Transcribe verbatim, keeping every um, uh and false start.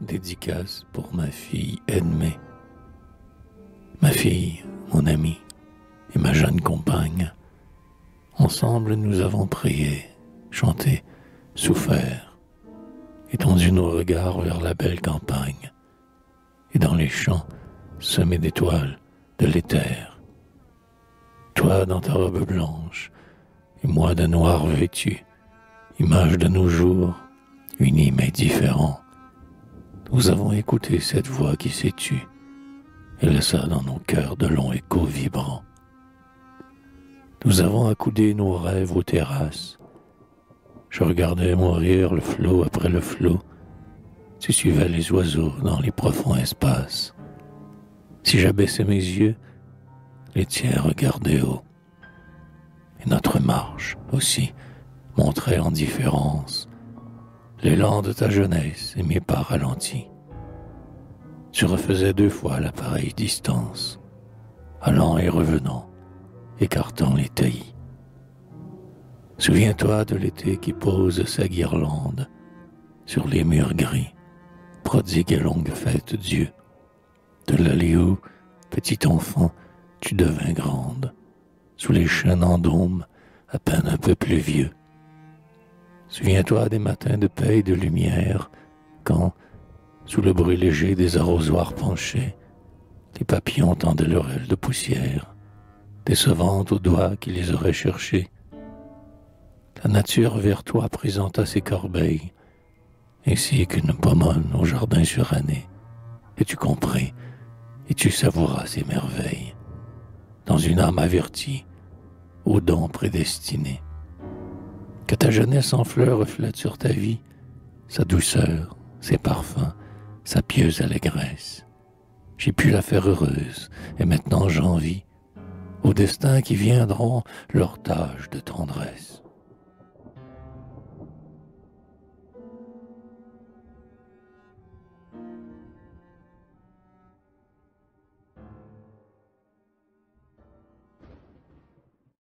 Dédicace pour ma fille Edmée. Ma fille, mon amie et ma jeune compagne. Ensemble, nous avons prié, chanté, souffert, étendu nos regards vers la belle campagne, et dans les champs, semés d'étoiles, de l'éther. Toi dans ta robe blanche, et moi de noir vêtu, image de nos jours, unis mais différents. Nous avons écouté cette voix qui s'est tue et laissa dans nos cœurs de longs échos vibrants. Nous avons accoudé nos rêves aux terrasses. Je regardais mourir le flot après le flot. Tu suivais les oiseaux dans les profonds espaces. Si j'abaissais mes yeux, les tiens regardaient haut. Et notre marche aussi montrait en différence l'élan de ta jeunesse et mes pas ralentis. Tu refaisais deux fois la pareille distance, allant et revenant, écartant les taillis. Souviens-toi de l'été qui pose sa guirlande sur les murs gris, prodigue et longue fête Dieu, de l'allée où, petit enfant, tu devins grande, sous les chênes en dôme, à peine un peu plus vieux. Souviens-toi des matins de paix et de lumière, quand, sous le bruit léger des arrosoirs penchés, les papillons tendaient leur aile de poussière, décevantes aux doigts qui les auraient cherchés. La nature vers toi présenta ses corbeilles, ainsi qu'une pomone au jardin suranné, et tu compris, et tu savouras ces merveilles, dans une âme avertie, aux dons prédestinés. Que ta jeunesse en fleurs reflète sur ta vie, sa douceur, ses parfums, sa pieuse allégresse. J'ai pu la faire heureuse, et maintenant j'envie aux destins qui viendront leur tâche de tendresse.